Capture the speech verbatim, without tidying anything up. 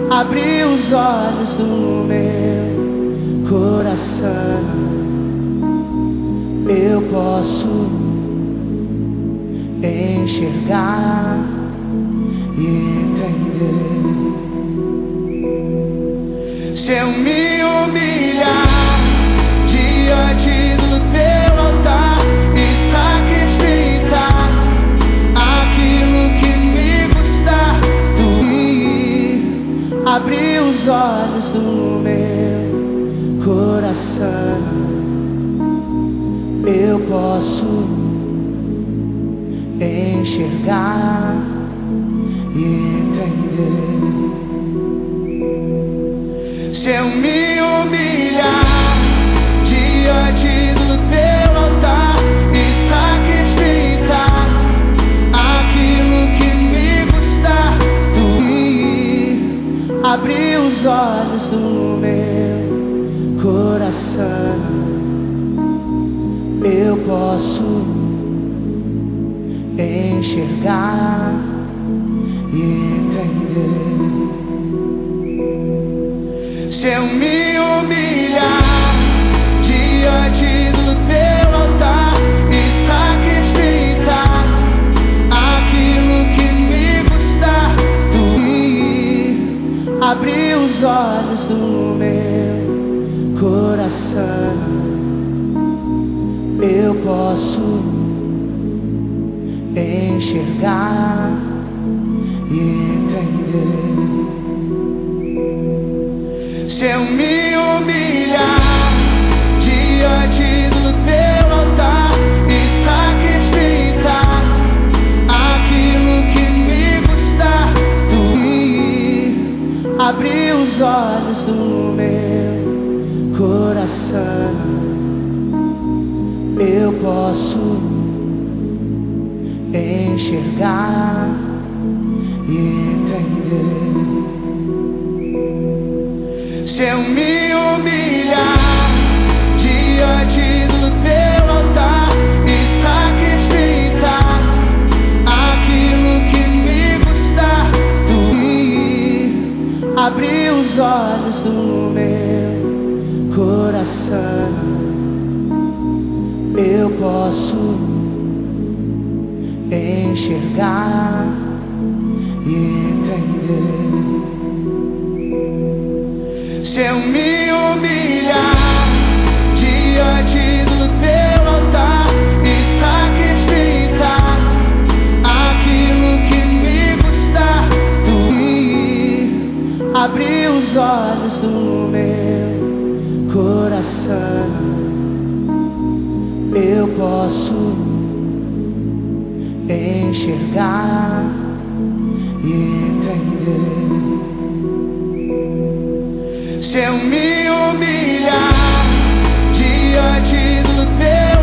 abri os olhos do meu coração, eu posso enxergar e entender. Se eu me humilhar diante do teu altar e sacrificar aquilo que me custar, tu me abrir os olhos do meu coração, eu posso enxergar e entender. Se eu me humilhar diante do teu altar e sacrificar aquilo que me custar, tu me abrir os olhos do meu coração, eu posso enxergar e entender. Se eu me humilhar diante do teu altar e sacrificar aquilo que me custar, tu me abrir os olhos do meu coração, eu posso enxergar e entender. Se eu me humilhar diante do teu altar e sacrificar aquilo que me custar, tu me abrir os olhos do meu coração, eu posso enxergar e entender. Se eu me humilhar diante do teu altar e sacrificar aquilo que me custar, tu me abrir os olhos do meu coração, eu posso enxergar e entender. Se eu me humilhar diante do teu altar e sacrificar aquilo que me custar, tu me abrir os olhos do meu coração, eu posso enxergar e entender. Se eu me humilhar diante do teu